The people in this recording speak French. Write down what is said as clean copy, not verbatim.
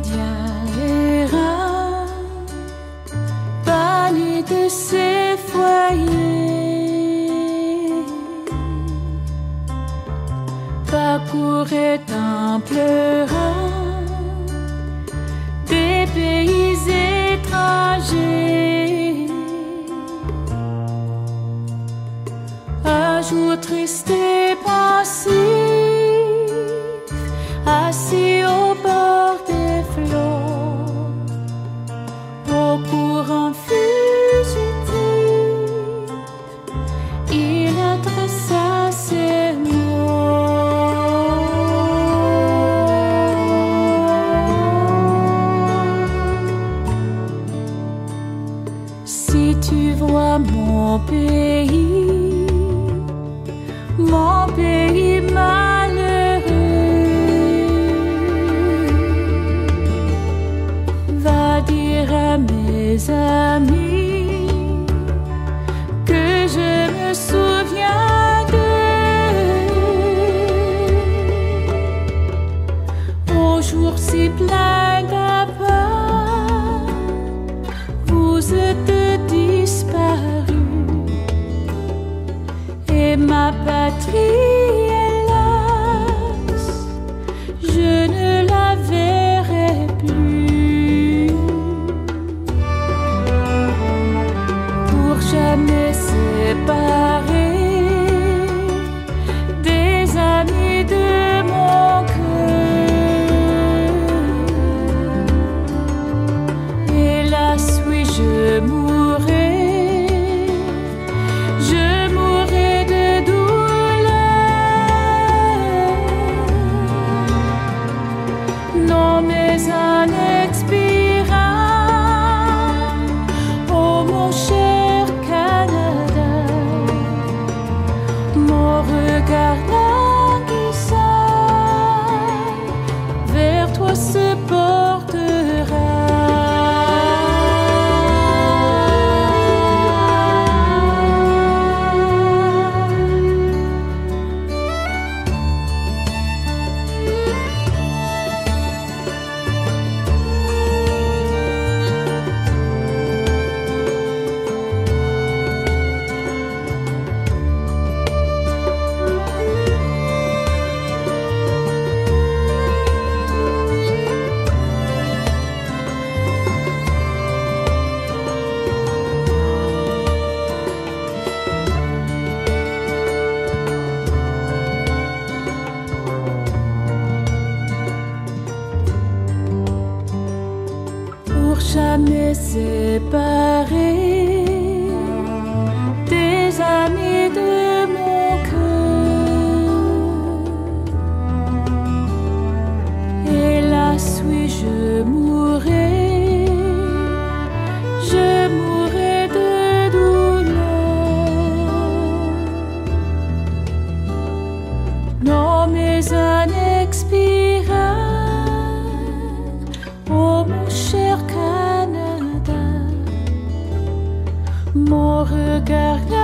Canadien errant, banni de ses foyers, parcourait en pleurant des pays étrangers. Un jour triste et pensif, assis au bord des flots, au courant fugitif, il adressa ces mots. Si tu vois mon pays malheureux, va dire à mes amis que je me souviens d'eux. Au jour si plein d'appât, vous êtes disparus, et ma patrie, hélas, je ne la verrai plus. Pour jamais séparés des amis de mon cœur, hélas, oui, je mourrai. Mais en expirant, oh mon cher Canada, mon regard languissant vers toi se portera. Pour jamais séparés des amis de mon cœur, hélas, oui, je mourrai de douleur. Non, mais en expirant, oh mon cher Canada, mon regard